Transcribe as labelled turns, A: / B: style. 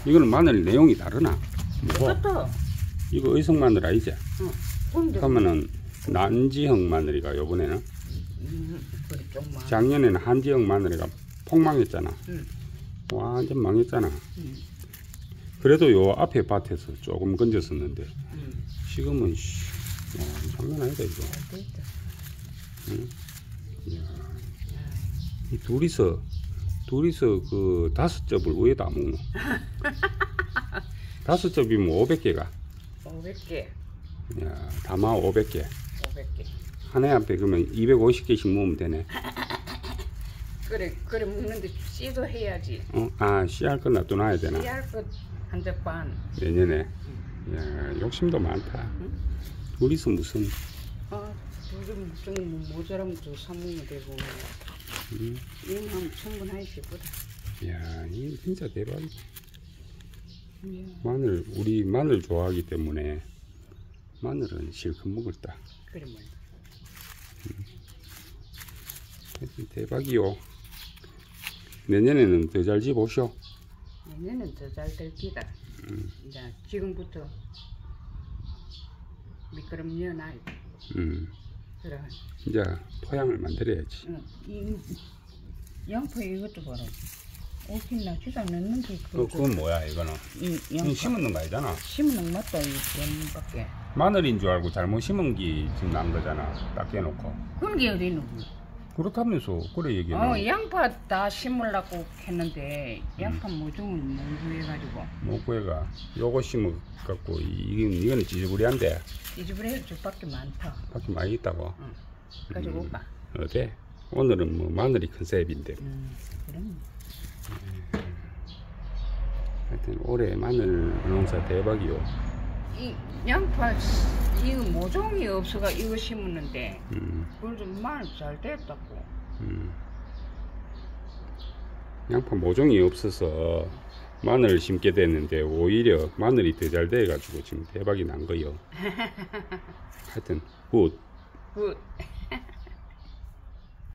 A: 이거는 마늘 내용이 다르나? 뭐?
B: 똑같아.
A: 이거 의성 마늘 아니지?
B: 응.
A: 그러면은 난지형 마늘이가 요번에는?
B: 그래 좀만.
A: 작년에는 한지형 마늘이가 폭망했잖아.
B: 응.
A: 완전 망했잖아. 그래도 요 앞에 밭에서 조금 건졌었는데 지금은 와, 장난 아니다 이거. 응? 이야. 이 둘이서 그 5접을 왜 다 먹노? 5접이면 500개가.
B: 500개.
A: 야, 다마 500개.
B: 500개.
A: 한 해 앞에 그러면 250개씩 모으면 되네.
B: 그래 먹는데 씨도 해야지.
A: 아, 씨알 거 놔둬놔야 되나?
B: 씨알 것 한 대 반.
A: 내년에. 야, 욕심도 많다. 둘이서 무슨.
B: 둘이 좀 모자라면 또 사먹으면 되고. 이만 충분하지 보다.
A: 야, 이 진짜 대박이다. 우리 마늘 좋아하기 때문에 마늘은 실컷 먹을다.
B: 그래 뭐.
A: 대박이요. 내년에는 더 잘 집오쇼.
B: 내년은 더 잘 될 기다. 이제 지금부터 미끄럼 여놔. 그래.
A: 이제 토양을 만들어야지.
B: 이 양파 이것도 봐라. 오긴 나지도 않았는데.
A: 그건 뭐야 이거는?
B: 양파
A: 심은 거 아니잖아.
B: 심는 맞다 이 연밖에.
A: 마늘인 줄 알고 잘못 심은 게 지금 난 거잖아. 딱 깨놓고.
B: 그런 게 어디 있노?
A: 그렇다면서 그래 얘기해.
B: 양파 다 심으려고 했는데 양파 모종을 못 구해가지고.
A: 못 구해가. 요거 심어갖고 이거는 찌질부리한데.
B: 찌질부리할 줄밖에 많다.
A: 밖에 많이 있다고.
B: 가지고 올까?
A: 어때? 오늘은 뭐 마늘이 컨셉인데.
B: 그럼.
A: 하여튼 올해 마늘 농사 대박이요.
B: 이 양파 이거 모종이 없어가 이거 심었는데 그걸 좀 많이 잘 됐다고.
A: 양파 모종이 없어서 마늘을 심게 됐는데 오히려 마늘이 더 잘 돼가지고 지금 대박이 난 거요. 하여튼 굿.